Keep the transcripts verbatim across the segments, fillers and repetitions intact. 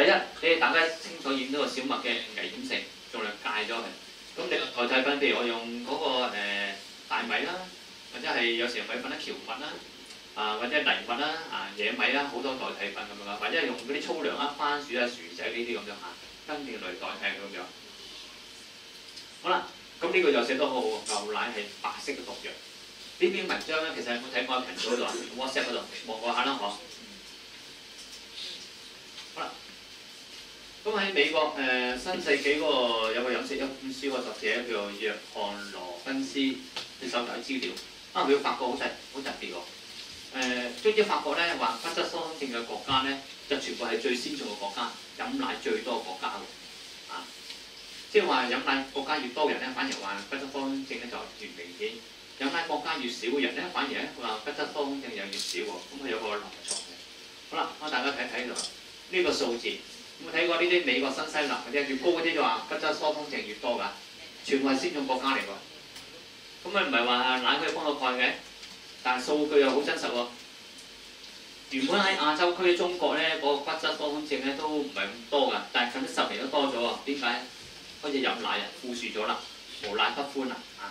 第一，你哋大家清楚認到個小麥嘅危險性，盡量戒咗佢。咁你代替品，譬如我用嗰、那個、呃、大米啦，或者係有時米粉啦、蕎麥啦，啊或者係藜麥啦、啊野米啦，好多代替品咁樣，或者係用嗰啲粗糧啊、番薯啊、薯仔呢啲咁樣嚇，跟住嚟代替咁樣。好啦，咁呢個就寫得好好，牛奶係白色嘅毒藥。呢篇文章咧，其實有冇睇我喺頻道嗰度啊 ？WhatsApp 嗰度望過下啦，嗬。好啦，咁喺美國誒、呃、新世紀嗰個有個飲食一本書個作者叫做約翰羅賓斯，佢搜集啲資料，啊佢發覺好特好特別喎。誒，終於發覺咧話骨質疏鬆症嘅國家咧，就全部係最先進嘅國家，飲奶最多嘅國家喎。啊，即係話飲奶國家越多人咧，反而話骨質疏鬆症咧就越明顯。飲奶國家越少嘅人咧，反而咧話骨質疏鬆症又越少喎。咁佢有個臨床嘅。好啦，我大家睇睇度呢個數字，有冇睇過呢啲美國新西蘭嗰啲越高嗰啲就話骨質疏鬆症越多㗎，全部係先進國家嚟喎。咁啊唔係話奶可以幫到鈣嘅，但係數據又好真實喎。原本喺亞洲區中國咧，嗰、那個骨質疏鬆症咧都唔係咁多㗎，但係近呢十年都多咗喎。點解？開始飲奶啊，富庶咗啦，無奶不歡啦啊！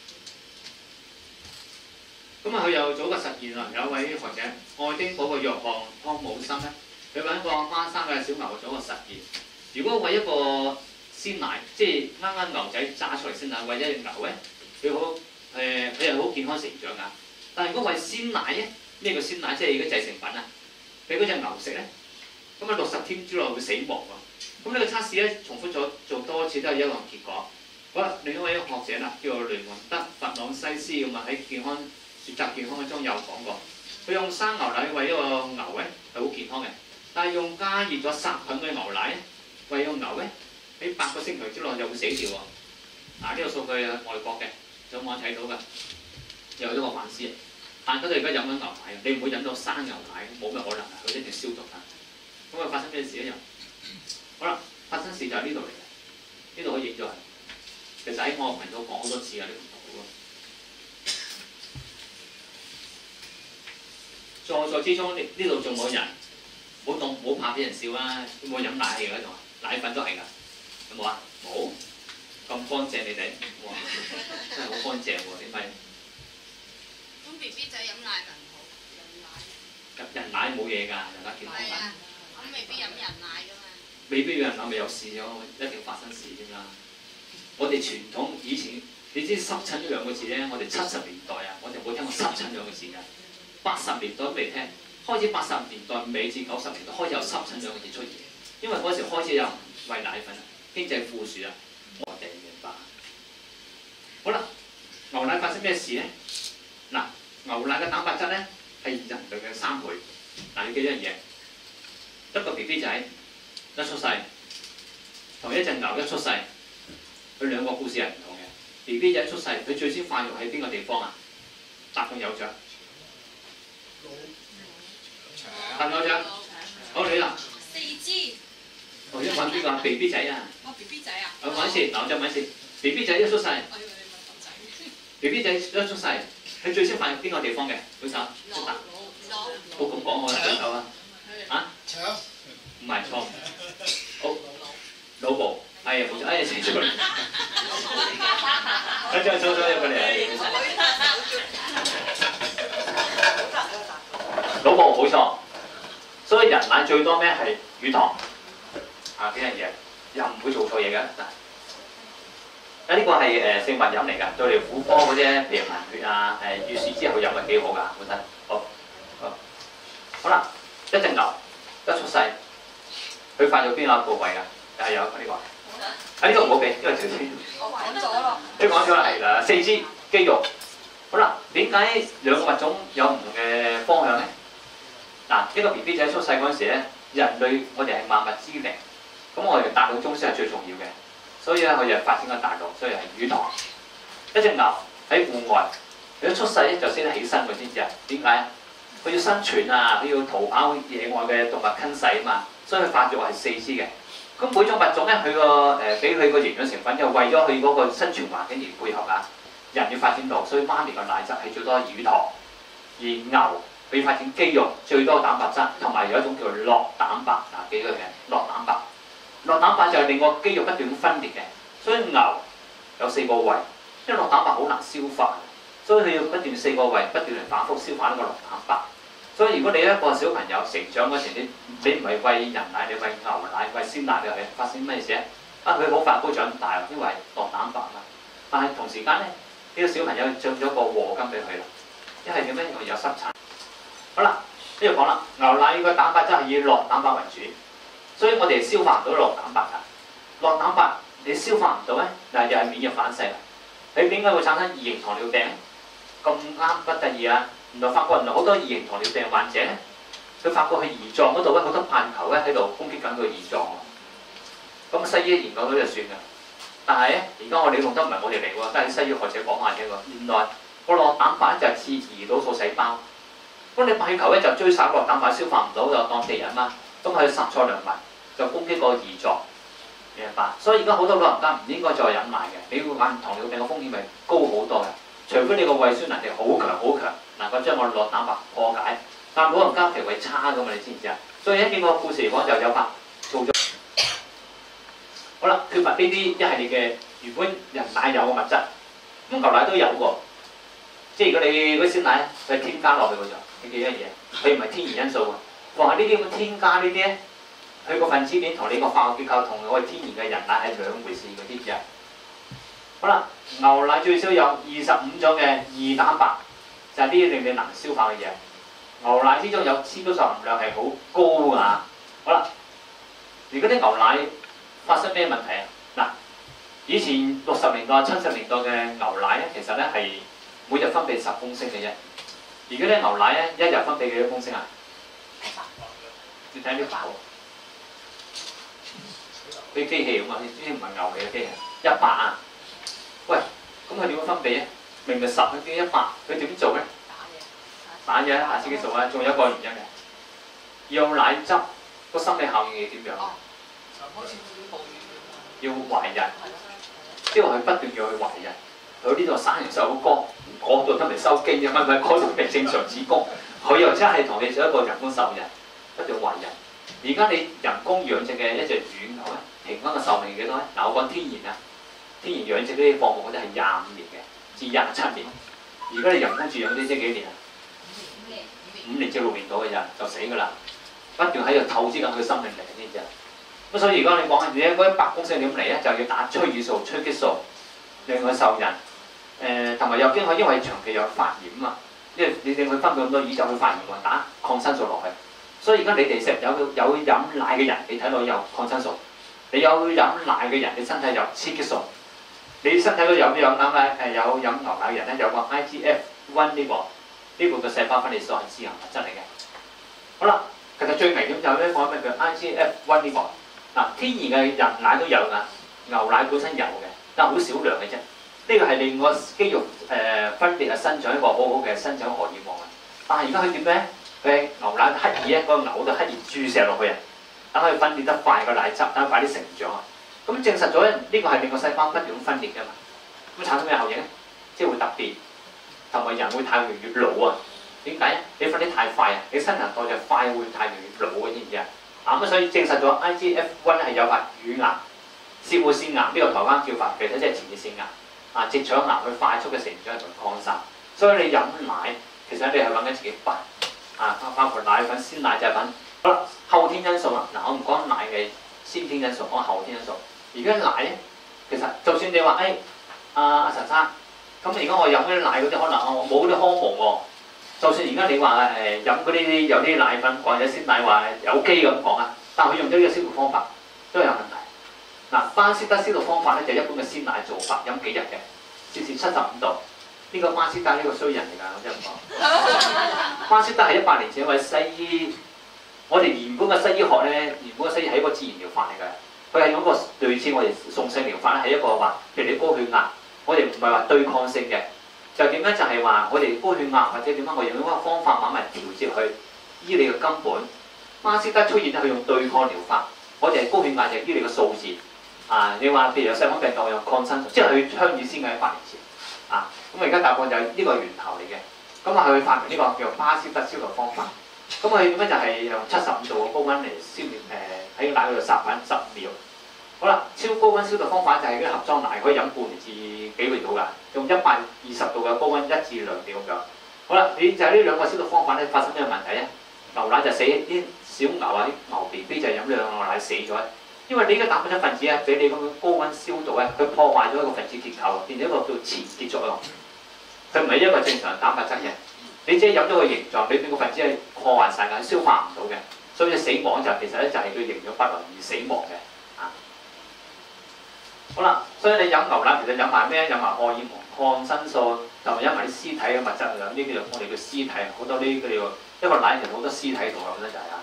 咁啊，佢又做個實驗啊，有一位學者愛丁堡個約翰湯姆森咧，佢揾個孖生嘅小牛做個實驗。如果餵一個鮮奶，即係啱啱牛仔揸出嚟鮮奶，餵一隻牛咧，佢好誒，佢係好健康成長㗎。但係如果餵鮮奶咧，咩叫鮮奶？即係而家製成品啊，俾嗰隻牛食咧，咁啊六十天之內會死亡喎。咁呢個測試咧，重複咗做多次都係一樣結果。好啦，另一位學者啦，叫做雷蒙德·弗朗西斯咁啊，喺健康學習健康嘅中有講過，佢用生牛奶餵一個牛咧係好健康嘅，但係用加熱咗殺菌嘅牛奶咧餵個牛咧，喺八個星期之內就會死掉喎。啊，呢、這個數據係外國嘅，有冇睇到㗎？有咗個反思。但係佢哋而家飲緊牛奶，你唔會飲到生牛奶，冇咩可能啊！佢一定消毒㗎。咁啊發生咩事咧？又好啦，發生事就係呢度嚟嘅，呢度可以影咗係。其實喺我頻道講好多次㗎，呢個圖喎。在座之中，呢呢度仲冇人，唔好當唔好怕俾人笑啦。有冇飲奶嘅嗰度啊？奶粉都係㗎，有冇啊？冇，咁乾淨你哋，哇！真係好乾淨喎，點解？ 咁 B B 仔飲奶咪唔好，飲奶。 人奶冇嘢㗎，人奶健康㗎。 咁未必飲人奶㗎嘛。 未必有人奶咪有事咗，一定發生事添啦。我哋傳統以前，你知濕疹呢兩個字咧，我哋七十年代啊，我哋冇聽過濕疹兩個字㗎。八十年代都未聽，開始八十年代尾至九十年代開始有濕疹兩個字出現，因為嗰時開始有人餵奶粉，經濟富庶啊，我哋明白。好啦，牛奶發生咩事咧？嗱，牛奶嘅蛋白質咧係人類嘅三倍。嗱，要記一樣嘢，一個 B B 仔一出世，同一隻牛一出世，佢兩個故事係唔同嘅。B B 仔一出世，佢最先發育喺邊個地方啊？答案有獎。答案有獎。好，你啦。 四肢。 我而家揾邊個啊 ？B B 仔啊。 我 B B 仔啊。 我揾一次，嗱我再揾一次。B B 仔一出世。 我以為你問狗仔。 B B 仔一出世，佢最先發育邊個地方嘅？舉手。 腦腦。 好咁講我啦，舉手啊。啊？ 腸。 唔係錯。好。腦部。係冇錯，哎呀死咗啦！跟住走咗入過嚟。腦部冇錯，所以人奶最多咩係乳糖啊幾樣嘢，又唔會做錯嘢嘅嗱。啊呢個係誒食物飲嚟㗎，對你婦科嗰啲譬如貧血啊誒月事之後飲係幾好㗎，本身好好好啦，一隻牛一出世，佢發育邊個部位㗎？啊有呢個。啊呢個唔好俾，因為條線。 我講咗咯。 你講咗啦，係啦，四肢肌肉。好啦，點解兩個物種有唔同嘅方向咧？嗱，呢個 B B 仔出世嗰陣時咧，人類我哋係萬物之靈，咁我哋大腦中樞係最重要嘅，所以咧佢就發展個大腦，所以係乳糖。一隻牛喺戶外，佢一出世咧就識得起身，佢知唔知啊？點解啊？佢要生存啊，佢要逃跑野外嘅動物吞噬啊嘛，所以佢發育係四肢嘅。咁每種物種咧，佢個誒俾佢個營養成分就為咗佢嗰個生存環境而配合啊。人要發展到，所以媽咪個奶汁係最多乳糖，而牛佢發展肌肉最多蛋白質，同埋有一種叫酪蛋白嗱，記住嘅酪蛋白。酪蛋白就係令個肌肉不斷咁分裂嘅，所以牛有四個胃，因為酪蛋白好難消化，所以佢要不斷四個胃不斷嚟反覆消化呢個酪蛋白。所以如果你一個小朋友成長嗰時，你你唔係餵人奶，你餵牛奶、餵鮮奶，你係發生咩事啊？啊，佢好快高長大，因為酪蛋白嘛。但係同時間咧，呢、這個小朋友進咗個禍根俾佢啦。一係點咧？因為有濕疹。好啦，呢度講啦，牛奶個蛋白質係以酪蛋白為主，所以我哋消化唔到酪蛋白㗎。酪蛋白你消化唔到咧，嗱又係免疫反射。你點解會產生二型糖尿病咧？咁啱不得意啊！原來發覺原來好多二型糖尿病患者咧，佢發覺佢胰臟嗰度咧好多棒球咧喺度攻擊緊個胰臟。咁西醫研究到就算㗎，但係咧而家我哋用得唔係我哋嚟喎，都係西醫學者講下啫喎。原來個酪蛋白就係刺激胰島素細胞，咁你棒球咧就追殺酪蛋白，消化唔到就當敵人嘛，咁佢殺錯良民，就攻擊個胰臟，明白？所以而家好多老人家唔應該再飲奶嘅，你會患糖尿病嘅風險咪高好多嘅。除非你個胃酸能力好強好強，能夠將個酪蛋白破解，但老人家脾胃差㗎嘛，你知唔知啊？所以喺呢個故事嚟講就有法做咗。好啦，缺乏呢啲一系列嘅原本人奶有嘅物質，咁牛奶都有喎。即係如果你嗰啲鮮奶佢添加落去嗰度，你記一樣嘢，佢唔係天然因素喎。放喺呢啲咁添加呢啲咧，佢個分子鏈同你個化學結構同我哋天然嘅人奶係兩回事嗰啲嘢。好啦，牛奶最少有二十五種嘅異蛋白，就係、是、啲令你難消化嘅嘢。牛奶之中有脂肪含量係好高㗎。好啦，而家啲牛奶發生咩問題啊？嗱，以前六十年代、七十年代嘅牛奶咧，其實咧係每日分泌十公升嘅啫。而家啲牛奶咧，一日分泌幾多公升啊？你睇啲口，啲機器咁啊，呢啲唔係牛嚟嘅機器，一百啊！喂，咁佢點樣分泌咧？明明十，佢變一百，佢點做咧？打嘢，打自己做啊！仲有一個原因嘅，用奶汁個心理效應係點樣？要懷孕，因為佢不斷要去懷孕，佢呢度生完細佬哥，嗰度都未收經嘅，唔係唔係嗰度未正常子宮，佢又真係同你做一個人工受孕，不斷懷孕。而家你人工養殖嘅一隻乳牛咧，平均嘅壽命幾多咧？嗱，我講天然啊，天然養殖呢啲放牧嗰啲係廿五年嘅，至廿七年。而家你人工飼養嗰啲即係幾年啊？五年，五年至六年到嘅人就死㗎啦，不斷喺度透支緊佢生命力呢隻。咁所以如果你講緊嘢嗰一百公升點嚟咧，就要打催乳素、催激素，令佢受孕。誒同埋有經佢因為長期有發炎啊嘛，因為你令佢分泌咁多乳就會發炎喎，打抗生素落去。所以而家你哋食有有飲奶嘅人，你睇到有抗生素；你有飲奶嘅人，你身體有雌激素。你身體都有有啱咧誒有飲牛奶嘅人咧，有個 I G F 一呢、這個呢、這個嘅細胞分泌素係致癌物質嚟嘅。好啦，其實最危險就係咩講咩叫 I G F 一呢、這個嗱，天然嘅人奶都有㗎，牛奶本身有嘅，但係好少量嘅啫。呢、這個係令個肌肉誒、呃、分泌啊生長一個好好嘅生長荷爾蒙啊。但係而家佢點咧？佢牛奶刻意喺個牛度刻意注射落去啊，等佢分泌得快個奶汁，等佢快啲成長啊。咁證實咗呢、這個係令個細胞不斷分裂㗎嘛。咁產生咩效應咧？即係會突變，同埋人會太容易越老啊。點解？你分得太快啊！你新陳代謝快會太容易老嘅，知唔知啊？啊咁所以證實咗 I G F 一係有發乳癌、攝護腺癌呢、這個台灣叫法，其實即係前列腺癌啊，直腸癌佢快速嘅成長同擴散。所以你飲奶其實你係揾緊自己笨啊，包括奶粉、鮮奶製品。好啦，後天因素啦，嗱我唔講奶嘅先天因素，講後天因素。而家奶咧，其實就算你話誒阿阿陳生，咁而家我飲嗰啲奶嗰啲可能我冇嗰啲康蒙喎。就算而家你話誒飲嗰啲有啲奶粉或者鮮奶話有機咁講啊，但係佢用咗呢個消毒方法都有問題。嗱，巴斯德消毒方法咧就係一般嘅鮮奶做法，飲幾日嘅，攝氏七十五度。呢、這個巴斯德呢個衰人嚟㗎，我真係唔講。巴斯德係一百年前一位西醫，我哋原本嘅西醫學咧，原本嘅西醫係一個自然療法嚟㗎。佢係用一個類似我哋送性療法咧，係一個話，譬如你高血壓，我哋唔係話對抗性嘅。就點咧？就係話我哋高血壓或者點解我用嗰個方法慢慢調節去醫你嘅根本。巴斯德出現咧，佢用對抗療法，我哋係高血壓就醫你個數字。啊，你話譬如有細胞病毒我用抗生素，即係佢倡議先嘅一百年前。啊，咁而家答案就係呢個源頭嚟嘅。 咁啊，佢發明呢個叫巴斯德消毒方法。咁佢點解就係用七十五度嘅高溫嚟消滅誒喺奶嗰度殺菌十秒。好啦，超高溫消毒方法就係嗰啲盒裝奶可以飲半年至幾個月到㗎，用一百二十度嘅高溫一至兩秒咁樣。好啦，你就係呢兩個消毒方法咧，發生咩問題咧？牛奶就死，啲小牛啊啲牛 B B 就飲兩個奶死咗，因為你嘅蛋白質分子啊，俾你咁樣高溫消毒咧，佢破壞咗一個分子結構，變咗一個叫前結作用。佢唔係一個正常蛋白質嘅，你只係飲咗個形狀，你邊個分子係破壞晒嘅，消化唔到嘅，所以死亡就其實咧就係佢營養不良而死亡嘅。啊，好啦，所以你飲牛奶其實飲埋咩？飲埋荷爾蒙、抗生素，同埋飲埋啲屍體嘅物質啊，呢啲叫我哋叫屍體，好多呢啲叫一個奶其實好多屍體同樣咧就係啊。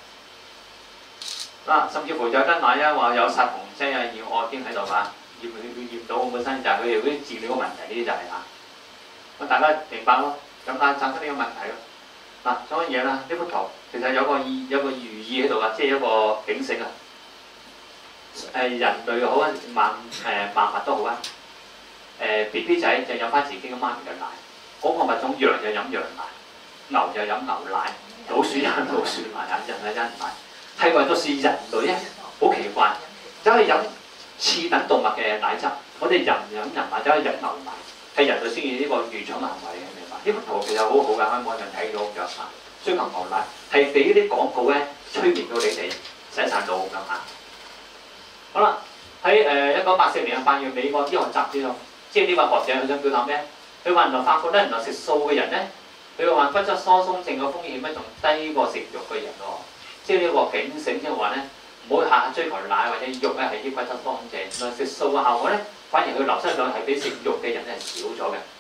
嗱，甚至乎有啲奶啊話有殺蟲劑啊、二噁英喺度嘛，驗佢佢驗到本身就係佢哋嗰啲治療嘅問題，呢啲就係啊。咁大家明白咯，咁但係產生呢個問題咯。嗱，講緊嘢啦，呢幅圖其實有個意有個寓意喺度啊，即係一個警醒啊。誒人類好啊，萬誒萬物都好啊。誒 B B 仔就飲翻自己嘅媽咪嘅奶，嗰、那個物種羊就飲羊奶，牛就飲牛奶，老鼠飲老鼠奶，人係人奶。係為咗是人類咧，好奇怪，走去飲次等動物嘅奶汁，我哋人飲人奶，走去飲牛奶，係人類先至呢個愚蠢行為嘅，明白？呢幅圖其實好好㗎，喺網上睇到咁樣啊，追求牛奶係俾啲廣告咧催眠到你哋洗曬腦咁啊！好啦，喺誒一九八四年嘅八月，美國醫學雜誌度，即係呢個學者佢想表達咩？佢話原來發覺咧，原來食素嘅人咧，佢話骨質疏鬆症嘅風險咧仲低過食肉嘅人喎。即係呢個警醒，即係話咧，唔好下下追求奶或者肉咧係啲骨質疏鬆症，原來食素嘅效果咧，反而佢流失量係比食肉嘅人咧係少咗嘅。